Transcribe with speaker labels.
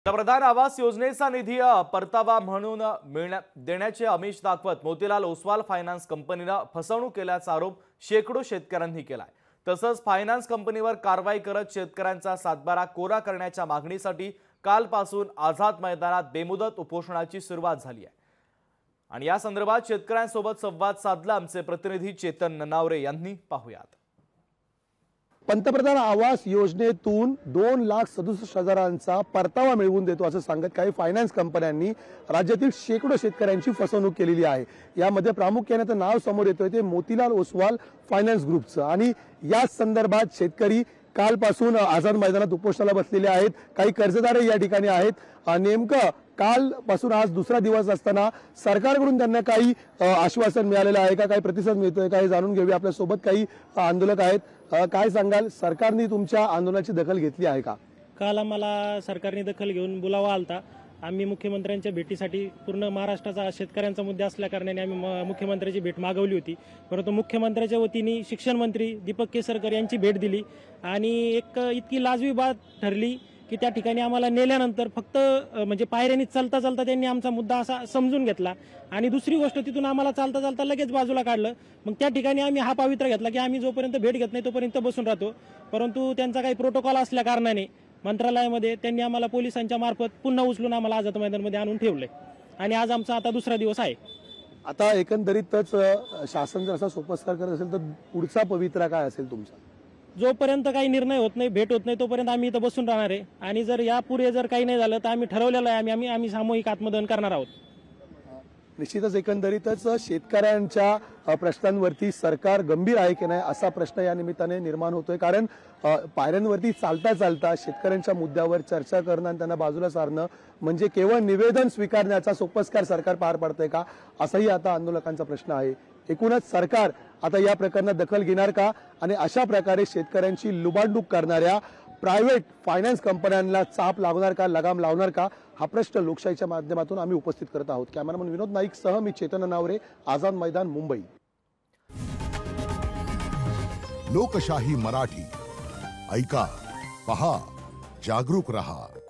Speaker 1: पंतप्रधान आवास योजनेचा निधी परतावा म्हणून देण्याचे आमिष दाखवत मोतीलाल ओसवाल फायनान्स कंपनीने फसवणूक केल्याचा आरोप शेकडो शेतकऱ्यांनी केलाय। तसंच फायनान्स कंपनीवर कारवाई करत शेतकऱ्यांचा सातबारा कोरा करण्याच्या मागणीसाठी कालपासून आझाद मैदानात बेमुदत उपोषणाची सुरुवात झाली आहे। आणि या संदर्भात शेतकऱ्यांसोबत संवाद साधला आमचे प्रतिनिधी चेतन ननावरे यांनी। पाहूयात।
Speaker 2: पंतप्रधान आवास योजनेतून 2,67,000चा परतावा मिळवून देतो असं सांगत काही फायनान्स कंपन्यांनी राज्यातील शेकडो शेतकऱ्यांची फसवणूक केलेली आहे। यामध्ये प्रामुख्याने तर नाव समोर येतोय ते मोतीलाल ओसवाल फायनान्स ग्रुपचं। आणि या संदर्भात शेतकरी कालपासून आझाद मैदानात उपोषणाला बसलेले आहेत। काही कर्जदार या ठिकाणी आहेत। नेमकं कालपासून आज दुसरा दिवस असताना सरकारकडून त्यांना काही आश्वासन मिळालेलं आहे का, काही प्रतिसाद मिळतोय का, हे जाणून घेऊया। आपल्या सोबत काही आंदोलक आहेत। काय सांगाल, सरकारने तुमच्या आंदोलनाची दखल घेतली आहे का?
Speaker 3: काल आम्हाला सरकारने दखल घेऊन बोलावा आलता। आम्ही मुख्यमंत्र्यांच्या भेटीसाठी पूर्ण महाराष्ट्राचा शेतकऱ्यांचा मुद्दा असल्या कारणाने आम्ही मुख्यमंत्र्यांची भेट मागवली होती, परंतु मुख्यमंत्र्यांच्या वतीने शिक्षण मंत्री दीपक केसरकर यांची भेट दिली आणि एक इतकी लाजवी बात ठरली की त्या ठिकाणी आम्हाला नेल्यानंतर फक्त म्हणजे पायऱ्यांनी चालता चालता त्यांनी आमचा मुद्दा असा समजून घेतला आणि दुसरी गोष्ट तिथून आम्हाला चालता चालता लगेच बाजूला काढलं। मग त्या ठिकाणी आम्ही हा पवित्रा घेतला की आम्ही जोपर्यंत भेट घेत नाही तोपर्यंत बसून राहतो, परंतु त्यांचा काही प्रोटोकॉल असल्या कारणाने मंत्रालयामध्ये त्यांनी आम्हाला पोलिसांच्या मार्फत पुन्हा उचलून आम्हाला आझाद मैदानामध्ये आणून ठेवलंय आणि आज आमचा आता दुसरा दिवस आहे।
Speaker 2: आता एकंदरीतच शासन जर असा सोपस्कार करत असेल तर पुढचा पवित्रा काय असेल तुमचा?
Speaker 3: जोपर्यंत काही निर्णय होत नाही, भेट होत नाही, तोपर्यंत आम्ही इथं बसून राहणार आहे आणि जर यापुढे जर काही नाही झालं तर आम्ही ठरवलेलं आहे आम्ही सामूहिक आत्मदहन करणार आहोत।
Speaker 2: निश्चितच एकंदरीतच शेतकऱ्यांच्या प्रश्नांवरती सरकार गंभीर आहे की नाही असा प्रश्न या निमित्ताने निर्माण होतोय। कारण पायऱ्यांवरती चालता चालता शेतकऱ्यांच्या मुद्द्यावर चर्चा करणं आणि त्यांना बाजूला सारणं म्हणजे केवळ निवेदन स्वीकारण्याचा सोपस्कार सरकार पार पाडतंय का, असाही आता आंदोलकांचा प्रश्न आहे। एकूणच सरकार आता या प्रकरणात दखल घेणार का आणि अशा प्रकारे शेतकऱ्यांची लुबाडणूक करणाऱ्या प्रायव्हेट फायनान्स कंपन्यांना चाप लावणार का, लगाम लावणार का, हा प्रश्न लोकशाहीच्या माध्यमातून आम्ही उपस्थित करत आहोत। कॅमेरामन विनोद नाईक सह मी चेतन ननावरे, आझाद मैदान, मुंबई।
Speaker 4: लोकशाही मराठी ऐका, पहा, जागरूक रहा।